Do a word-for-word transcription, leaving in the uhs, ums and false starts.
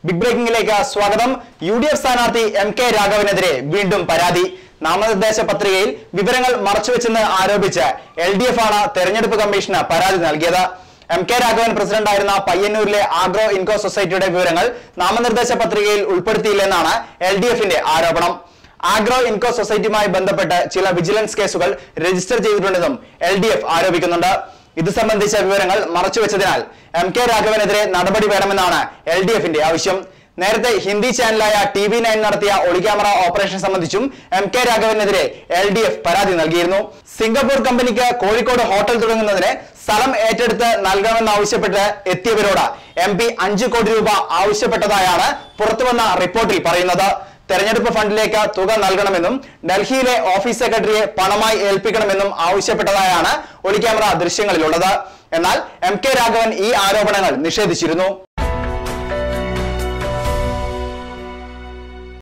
Big ബ്രേക്കിംഗിലേക്ക് സ്വാഗതം. U D F സ്ഥാനാർത്ഥി എം കെ രാഘവനെതിരെ വീണ്ടും പരാതി. നാമനിർദ്ദേശ പത്രികയിൽ വിവരങ്ങൾ മറച്ചുവെച്ചെന്ന് ആരോപിച്ച് എൽ ഡി എഫ് ആണ് തെരഞ്ഞെടുപ്പ് കമ്മീഷന് പരാതി നൽകിയത്. എം കെ രാഘവൻ പ്രസിഡന്റായിരുന്ന പയ്യന്നൂരിലെ ആഗ്രോ ഇൻകോ സൊസൈറ്റിയുടെ വിവരങ്ങൾ നാമനിർദ്ദേശ പത്രികയിൽ ഉൾപ്പെടുത്തിയില്ലെന്നാണ് എൽ ഡി എഫിന്റെ ആരോപണം. ആഗ്രോ ഇൻകോ സൊസൈറ്റിയുമായി ബന്ധപ്പെട്ട് ചില വിജിലൻസ് കേസുകൾ രജിസ്റ്റർ ചെയ്തിട്ടുണ്ടെന്നും എൽ ഡി എഫ് ആരോപിക്കുന്നുണ്ട്. ഇത് സംബന്ധിച്ച വിവരങ്ങൾ മറച്ചുവെച്ചതിനാൽ എം കെ രാഘവനെതിരെ നടപടി വേണമെന്നാണ് എൽ ഡി എഫിന്റെ ആവശ്യം. നേരത്തെ ഹിന്ദി ചാനലായ ടി വി നയൻ നടത്തിയ ഒളിക്യാമറ ഓപ്പറേഷൻ സംബന്ധിച്ചും എം കെ രാഘവനെതിരെ എൽ ഡി എഫ് പരാതി നൽകിയിരുന്നു. സിംഗപ്പൂർ കമ്പനിക്ക് കോഴിക്കോട് ഹോട്ടൽ തുടങ്ങുന്നതിന് സ്ഥലം ഏറ്റെടുത്ത് നൽകണമെന്നാവശ്യപ്പെട്ട് എത്തിയവരോട് എം പി അഞ്ചു കോടി രൂപ ആവശ്യപ്പെട്ടതായാണ് പുറത്തുവന്ന റിപ്പോർട്ടിൽ പറയുന്നത്. തെരഞ്ഞെടുപ്പ് ഫണ്ടിലേക്ക് തുക നൽകണമെന്നും ഡൽഹിയിലെ ഓഫീസ് സെക്രട്ടറിയെ പണമായി ഏൽപ്പിക്കണമെന്നും ആവശ്യപ്പെട്ടതായാണ് ഒളിക്യാമറ ദൃശ്യങ്ങളിലുള്ളത്. എന്നാൽ എം കെ രാഘവൻ ഈ ആരോപണങ്ങൾ നിഷേധിച്ചിരുന്നു.